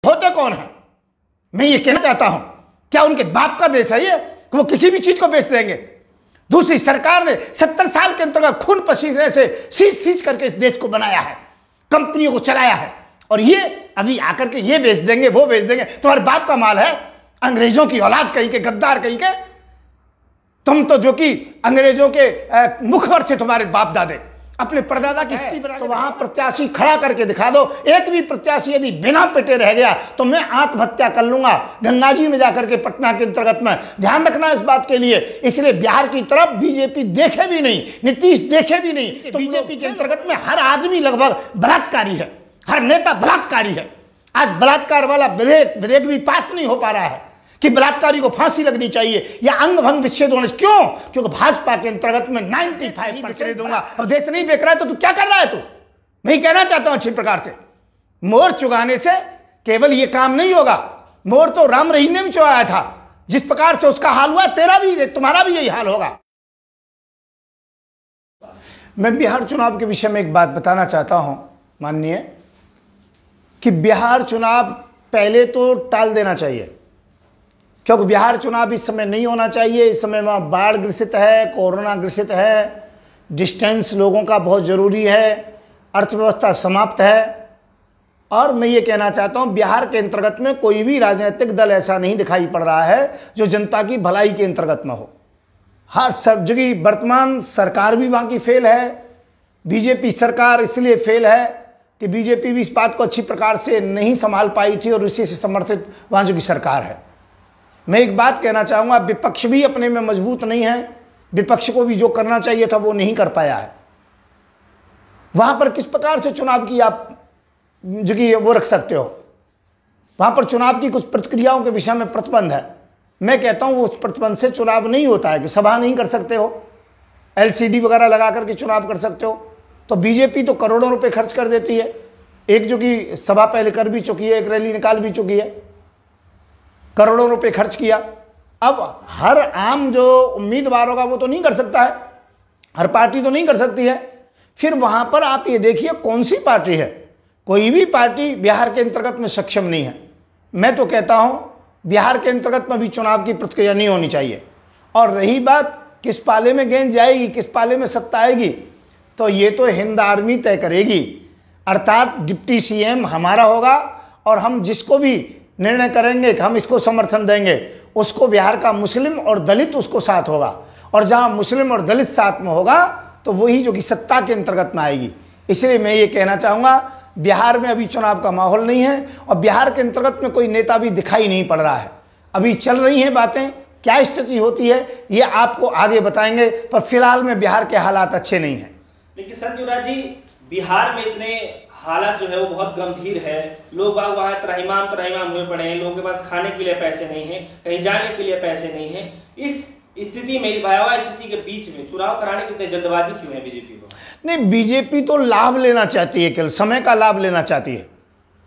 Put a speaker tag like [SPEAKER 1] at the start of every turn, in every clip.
[SPEAKER 1] होते कौन है? मैं ये कहना चाहता हूं, क्या उनके बाप का देश है ये कि वो किसी भी चीज को बेच देंगे? दूसरी सरकार ने 70 साल के अंतर्गत खून पसीने से सींच करके इस देश को बनाया है, कंपनियों को चलाया है, और ये अभी आकर के ये बेच देंगे, वो बेच देंगे। तुम्हारे बाप का माल है, अंग्रेजों की औलाद कहीं के, गद्दार कहीं के। तुम तो जो कि अंग्रेजों के मुखबर थे, तुम्हारे बाप दादे अपने परदादा की स्त्री बना, तो वहां प्रत्याशी खड़ा करके दिखा दो। एक भी प्रत्याशी यदि बिना पिटे रह गया तो मैं आत्महत्या कर लूंगा गंगा जी में जाकर के, पटना के अंतर्गत में। ध्यान रखना इस बात के लिए। इसलिए बिहार की तरफ बीजेपी देखे भी नहीं, नीतीश देखे भी नहीं। तो बीजेपी के अंतर्गत में हर आदमी लगभग बलात्कारी है, हर नेता बलात्कारी है। आज बलात्कार वाला विधेयक भी पास नहीं हो पा रहा है कि बलात्कारी को फांसी लगनी चाहिए या अंग भंग विच्छेद होना। क्यों? क्योंकि भाजपा के अंतर्गत में 95% दूंगा। अब देश नहीं बेच रहा है तो तू क्या कर रहा है? तू, मैं कहना चाहता हूं अच्छी प्रकार से, मोर चुगाने से केवल ये काम नहीं होगा। मोर तो राम रहीम ने भी चुराया था, जिस प्रकार से उसका हाल हुआ तेरा भी, तुम्हारा भी यही हाल होगा। मैं बिहार चुनाव के विषय में एक बात बताना चाहता हूं माननीय, कि बिहार चुनाव पहले तो टाल देना चाहिए, क्योंकि बिहार चुनाव इस समय नहीं होना चाहिए। इस समय वहाँ बाढ़ ग्रसित है, कोरोना ग्रसित है, डिस्टेंस लोगों का बहुत ज़रूरी है, अर्थव्यवस्था समाप्त है। और मैं ये कहना चाहता हूँ, बिहार के अंतर्गत में कोई भी राजनीतिक दल ऐसा नहीं दिखाई पड़ रहा है जो जनता की भलाई के अंतर्गत में हो। हर सब जगह वर्तमान सरकार भी वहाँ की फेल है। बीजेपी सरकार इसलिए फेल है कि बीजेपी भी इस बात को अच्छी प्रकार से नहीं संभाल पाई थी, और इसी से समर्थित वहाँ जो की सरकार है। मैं एक बात कहना चाहूँगा, विपक्ष भी अपने में मजबूत नहीं है। विपक्ष को भी जो करना चाहिए था वो नहीं कर पाया है। वहाँ पर किस प्रकार से चुनाव की आप जो कि वो रख सकते हो? वहाँ पर चुनाव की कुछ प्रक्रियाओं के विषय में प्रतिबंध है। मैं कहता हूँ उस प्रतिबंध से चुनाव नहीं होता है कि सभा नहीं कर सकते हो, LCD वगैरह लगा करके चुनाव कर सकते हो। तो बीजेपी तो करोड़ों रुपए खर्च कर देती है। एक जो कि सभा पहले कर भी चुकी है, एक रैली निकाल भी चुकी है, करोड़ों रुपए खर्च किया। अब हर आम जो उम्मीदवार होगा वो तो नहीं कर सकता है, हर पार्टी तो नहीं कर सकती है। फिर वहां पर आप ये देखिए कौन सी पार्टी है, कोई भी पार्टी बिहार के अंतर्गत में सक्षम नहीं है। मैं तो कहता हूं बिहार के अंतर्गत में भी चुनाव की प्रक्रिया नहीं होनी चाहिए। और रही बात किस पाले में गेंद जाएगी, किस पाले में सत्ता आएगी, तो ये तो हिंद आर्मी तय करेगी। अर्थात डिप्टी CM हमारा होगा, और हम जिसको भी निर्णय करेंगे कि हम इसको समर्थन देंगे, उसको बिहार का मुस्लिम और दलित उसको साथ होगा। और जहां मुस्लिम और दलित साथ में होगा तो वही जो कि सत्ता के अंतर्गत में आएगी। इसलिए मैं ये कहना चाहूँगा, बिहार में अभी चुनाव का माहौल नहीं है, और बिहार के अंतर्गत में कोई नेता भी दिखाई नहीं पड़ रहा है। अभी चल रही हैं बातें, क्या स्थिति होती है ये आपको आगे बताएंगे, पर फिलहाल में बिहार के हालात अच्छे नहीं हैं।
[SPEAKER 2] लेकिन संजय जी, बिहार में इतने हालात जो है वो बहुत गंभीर है। लोग वहाँ त्राहिमाम हुए पड़े हैं, लोगों के पास खाने के लिए पैसे नहीं है, कहीं जाने के लिए पैसे नहीं है। इस स्थिति में, इस भयावह स्थिति के बीच में चुनाव कराने की इतनी जल्दबाजी क्यों है बीजेपी को? नहीं, बीजेपी तो लाभ लेना चाहती है, केवल समय का लाभ लेना चाहती है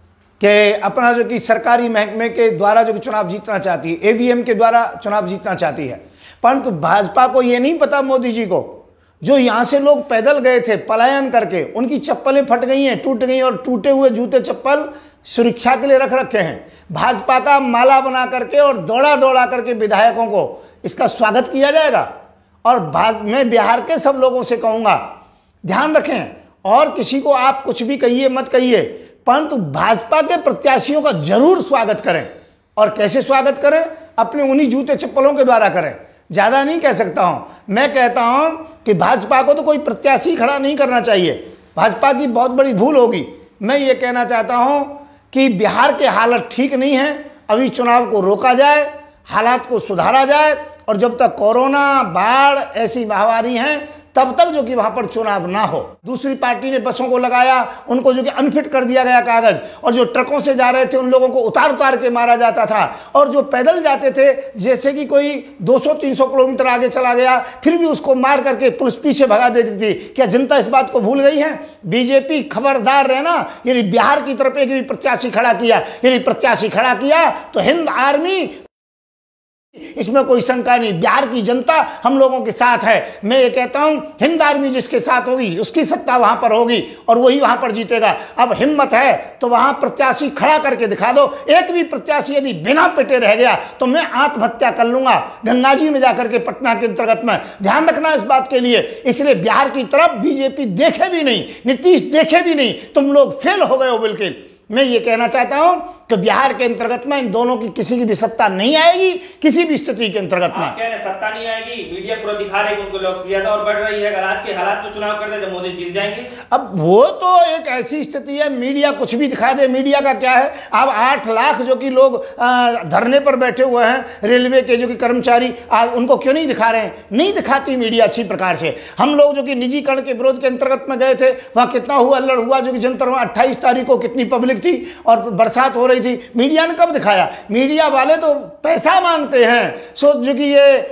[SPEAKER 2] कि अपना जो कि सरकारी महकमे के द्वारा जो कि चुनाव जीतना चाहती है, EVM के द्वारा चुनाव जीतना चाहती है। परंतु भाजपा को ये नहीं पता, मोदी जी को, जो यहाँ से लोग पैदल गए थे पलायन करके, उनकी चप्पलें फट गई हैं, टूट गई, और टूटे हुए जूते चप्पल सुरक्षा के लिए रख रखे हैं। भाजपा का माला बना करके और दौड़ा दौड़ा करके विधायकों को इसका स्वागत किया जाएगा। और मैं बिहार के सब लोगों से कहूँगा, ध्यान रखें, और किसी को आप कुछ भी कहिए मत कहिए, परंतु भाजपा के प्रत्याशियों का जरूर स्वागत करें। और कैसे स्वागत करें? अपने उन्हीं जूते चप्पलों के द्वारा करें। ज़्यादा नहीं कह सकता हूं। मैं कहता हूं कि भाजपा को तो कोई प्रत्याशी खड़ा नहीं करना चाहिए, भाजपा की बहुत बड़ी भूल होगी। मैं ये कहना चाहता हूं कि बिहार के हालत ठीक नहीं है, अभी चुनाव को रोका जाए, हालात को सुधारा जाए, और जब तक कोरोना, बाढ़ ऐसी महामारी हैं तब तक जो कि वहां पर चुनाव ना हो। दूसरी पार्टी ने बसों को लगाया, उनको जो कि अनफिट कर दिया गया कागज, और जो ट्रकों से जा रहे थे उन लोगों को उतार उतार के मारा जाता था, और जो पैदल जाते थे जैसे कि कोई 200-300 किलोमीटर आगे चला गया फिर भी उसको मार करके पुलिस पीछे भगा देती थी। क्या जनता इस बात को भूल गई है? बीजेपी खबरदार रहना, यदि बिहार की तरफ एक भी प्रत्याशी खड़ा किया, यदि प्रत्याशी खड़ा किया तो हिंद आर्मी
[SPEAKER 1] इसमें कोई शंका नहीं। बिहार की जनता हम लोगों के साथ है। मैं ये कहता हूं, हिंद आर्मी जिसके साथ होगी उसकी सत्ता वहां पर होगी और वही वहां पर जीतेगा। अब हिम्मत है तो वहां प्रत्याशी खड़ा करके दिखा दो। एक भी प्रत्याशी यदि बिना पिटे रह गया तो मैं आत्महत्या कर लूंगा गंगा जी में जाकर के, पटना के अंतर्गत में। ध्यान रखना इस बात के लिए। इसलिए बिहार की तरफ बीजेपी देखे भी नहीं, नीतीश देखे भी नहीं। तुम लोग फेल हो गए हो बिल्कुल। मैं ये कहना चाहता हूं कि बिहार के अंतर्गत में इन दोनों की किसी की भी सत्ता नहीं आएगी, किसी भी स्थिति के अंतर्गत में।
[SPEAKER 2] कह रहे सत्ता नहीं आएगी, मीडिया पूरा दिखा रहे उनको लोकप्रियता और बढ़ रही है। अगर आज के हालात में चुनाव कर दे तो मोदी जीत जाएंगे।
[SPEAKER 1] अब वो तो एक ऐसी स्थिति है, मीडिया कुछ भी दिखा दे। मीडिया का क्या है? अब 8 लाख जो कि लोग धरने पर बैठे हुए हैं, रेलवे के जो कि कर्मचारी, उनको क्यों नहीं दिखा रहे हैं? नहीं दिखाती मीडिया अच्छी प्रकार से। हम लोग जो कि निजीकरण के विरोध के अंतर्गत में गए थे, वहां कितना हुआ अल्लड़ हुआ, जो कि जंतर 28 तारीख को कितनी पब्लिक थी और बरसात हो रही थी। मीडिया ने कब दिखाया? मीडिया वाले तो पैसा मांगते हैं। सो जो कि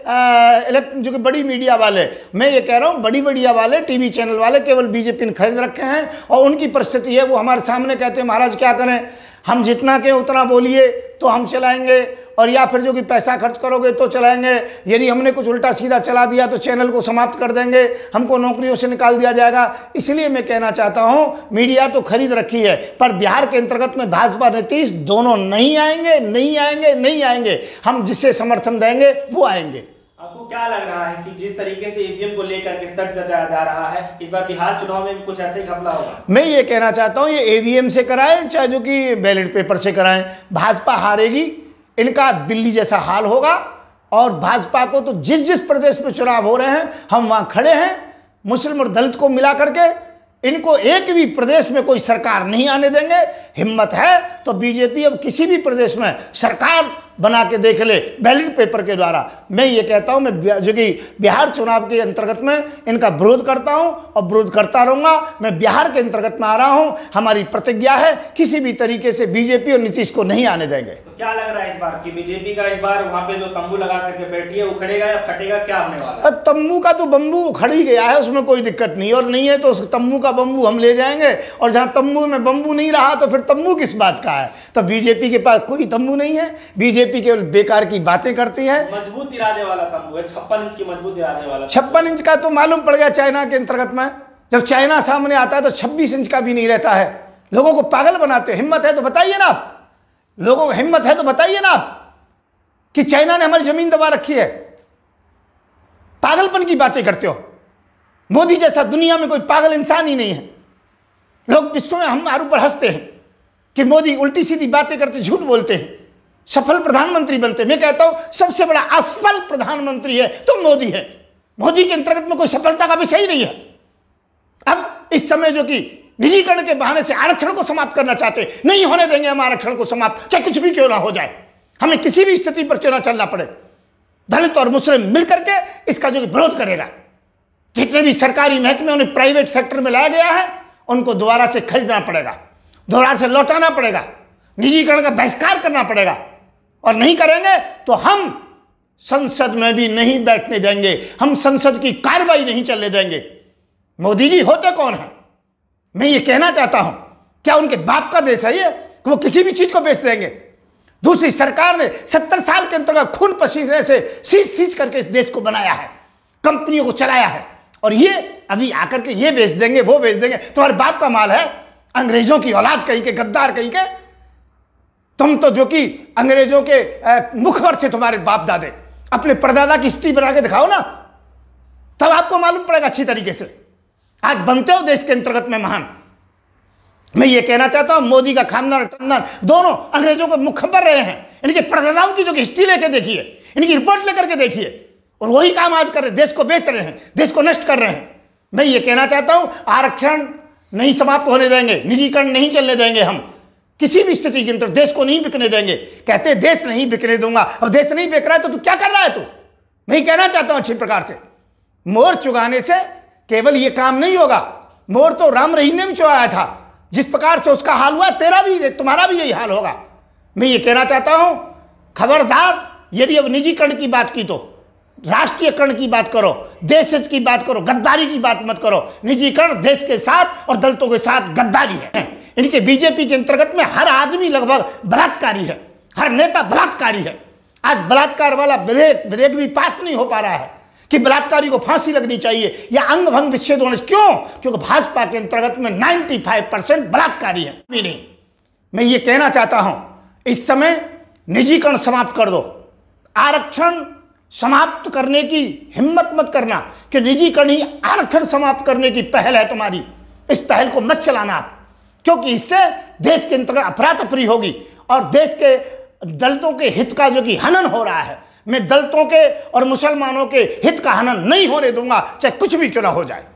[SPEAKER 1] ये जो कि बड़ी मीडिया वाले, मैं ये कह रहा हूं बड़ी मीडिया वाले, टीवी चैनल वाले केवल बीजेपी ने खरीद रखे हैं और उनकी परिस्थिति है वो हमारे सामने कहते हैं महाराज क्या करें, हम जितना के उतना बोलिए तो हम चलाएंगे, और या फिर जो कि पैसा खर्च करोगे तो चलाएंगे। यदि हमने कुछ उल्टा सीधा चला दिया तो चैनल को समाप्त कर देंगे, हमको नौकरियों से निकाल दिया जाएगा। इसलिए मैं कहना चाहता हूं मीडिया तो खरीद रखी है, पर बिहार के अंतर्गत में भाजपा नीतीश दोनों नहीं आएंगे, नहीं आएंगे, नहीं आएंगे। हम जिससे समर्थन देंगे वो आएंगे।
[SPEAKER 2] आपको क्या लग रहा है कि जिस तरीके से ईवीएम को लेकर के सट जचाया जा रहा है, इस बार बिहार चुनाव में भी कुछ ऐसे ही घपला होगा?
[SPEAKER 1] मैं ये कहना चाहता हूं ये ईवीएम से कराएं चाहे जो कि बैलेट पेपर से कराएं, भाजपा हारेगी। इनका दिल्ली जैसा हाल होगा और भाजपा को तो जिस जिस प्रदेश में चुनाव हो रहे हैं हम वहां खड़े हैं। मुस्लिम और दलित को मिला करके इनको एक भी प्रदेश में कोई सरकार नहीं आने देंगे। हिम्मत है तो बीजेपी अब किसी भी प्रदेश में सरकार बना के देख ले बैलेट पेपर के द्वारा। मैं ये कहता हूं, मैं जो कि बिहार चुनाव के अंतर्गत में इनका विरोध करता हूं और विरोध करता रहूंगा। मैं बिहार के अंतर्गत में आ रहा हूं, हमारी प्रतिज्ञा है किसी भी तरीके से बीजेपी और नीतीश को नहीं आने देंगे।
[SPEAKER 2] तो क्या लग रहा है इस बार की बीजेपी का, इस बार वहां पे जो तंबू लगा करके बैठी है उखड़ेगा या फटेगा, क्या होने वाला है?
[SPEAKER 1] तंबू का तो बम्बू उखड़ ही गया है, उसमें कोई दिक्कत नहीं, और नहीं है तो उस तंबू का बम्बू हम ले जाएंगे। और जहां तंबू में बम्बू नहीं रहा तो फिर तंबू किस बात का है? तो बीजेपी के पास कोई तंबू नहीं है, बीजेपी केवल बेकार की बातें करती है।
[SPEAKER 2] मजबूत इरादे वाला तंबू है, 56 इंच की मजबूत इरादे वाला।
[SPEAKER 1] 56 इंच का तो मालूम पड़ गया चाइना के अंतर्गत में, जब चाइना सामने आता है तो 26 इंच का भी नहीं रहता है। लोगों को पागल बनाते हो। हिम्मत है तो बताइए ना आप, लोगों को हिम्मत है तो बताइए ना आप कि चाइना ने हमारी जमीन दबा रखी है। पागलपन की बातें करते हो। मोदी जैसा दुनिया में कोई पागल इंसान ही नहीं है। लोग विश्व में हमारे ऊपर हंसते हैं कि मोदी उल्टी सीधी बातें करते, झूठ बोलते हैं, सफल प्रधानमंत्री बनते। मैं कहता हूं सबसे बड़ा असफल प्रधानमंत्री है तो मोदी है। मोदी के अंतर्गत में कोई सफलता का विषय ही नहीं है। अब इस समय जो कि निजीकरण के बहाने से आरक्षण को समाप्त करना चाहते, नहीं होने देंगे हम आरक्षण को समाप्त, चाहे कुछ भी क्यों ना हो जाए, हमें किसी भी स्थिति पर क्यों ना चलना पड़े। दलित और मुस्लिम मिलकर के इसका जो विरोध करेगा। जितने भी सरकारी महकमे उन्हें प्राइवेट सेक्टर में लाया गया है उनको दोबारा से खरीदना पड़ेगा, दोबारा से लौटाना पड़ेगा, निजीकरण का बहिष्कार करना पड़ेगा। और नहीं करेंगे तो हम संसद में भी नहीं बैठने देंगे, हम संसद की कार्रवाई नहीं चलने देंगे। मोदी जी होते कौन है? मैं ये कहना चाहता हूं, क्या उनके बाप का देश है ये कि वो किसी भी चीज को बेच देंगे? दूसरी सरकार ने 70 साल के अंतर्गत खून पसीने से सींच करके इस देश को बनाया है, कंपनियों को चलाया है, और ये अभी आकर के ये बेच देंगे, वो बेच देंगे। तुम्हारे बाप का माल है, अंग्रेजों की औलाद कहीं के, गद्दार कहीं के। तुम तो जो कि अंग्रेजों के मुखबर थे तुम्हारे बाप दादे। अपने परदादा की हिस्ट्री बना के दिखाओ ना, तब आपको मालूम पड़ेगा अच्छी तरीके से। आज बनते हो देश के अंतर्गत में महान। मैं ये कहना चाहता हूं मोदी का खानदान टंदन दोनों अंग्रेजों को मुखबर रहे हैं। इनके परदादाओं की जो हिस्ट्री लेके देखिए, इनकी रिपोर्ट लेकर के देखिए, और वही काम आज कर रहे हैं, देश को बेच रहे हैं, देश को नष्ट कर रहे हैं। मैं ये कहना चाहता हूं आरक्षण नहीं समाप्त होने देंगे, निजीकरण नहीं चलने देंगे, हम किसी भी स्थिति के अंदर देश को नहीं बिकने देंगे। कहते देश नहीं बिकने दूंगा, अब देश नहीं बिक रहा है तो तू क्या कर रहा है? तू, मैं कहना चाहता हूं अच्छी प्रकार से, मोर चुगाने से केवल ये काम नहीं होगा। मोर तो राम रहीम ने भी चुराया था, जिस प्रकार से उसका हाल हुआ तेरा भी, तुम्हारा भी यही हाल होगा। मैं ये कहना चाहता हूं खबरदार, यदि अब निजीकरण की बात की तो राष्ट्रीयकरण की बात करो, देश हित की बात करो, गद्दारी की बात मत करो। निजीकरण देश के साथ और दलितों के साथ गद्दारी है। इनके बीजेपी के अंतर्गत में हर आदमी लगभग बलात्कारी है, हर नेता बलात्कारी है। आज बलात्कार वाला विधेयक भी पास नहीं हो पा रहा है कि बलात्कारी को फांसी लगनी चाहिए या अंग भंग विच्छेद होना। क्यों? क्योंकि भाजपा के अंतर्गत में 95% बलात्कारी है। भी नहीं, मैं ये कहना चाहता हूं, इस समय निजीकरण समाप्त कर दो। आरक्षण समाप्त करने की हिम्मत मत करना कि निजीकरण ही आरक्षण समाप्त करने की पहल है तुम्हारी। इस पहल को मत चलाना आप, क्योंकि इससे देश के अंतर्गत अफरा-तफरी होगी और देश के दलितों के हित का जो कि हनन हो रहा है, मैं दलितों के और मुसलमानों के हित का हनन नहीं होने दूंगा, चाहे कुछ भी क्यों ना हो जाए।